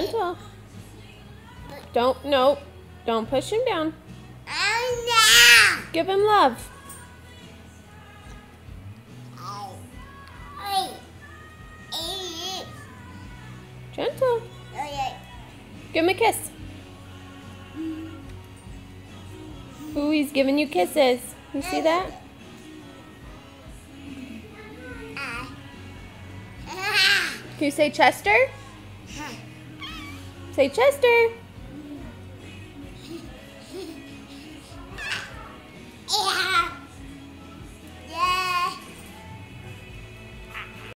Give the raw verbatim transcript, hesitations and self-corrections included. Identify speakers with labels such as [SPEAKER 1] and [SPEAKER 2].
[SPEAKER 1] Gentle. Don't, nope. Don't push him down. Give him love. Gentle. Give him a kiss. Ooh, he's giving you kisses. You see that? Can you say Chester? Say Chester.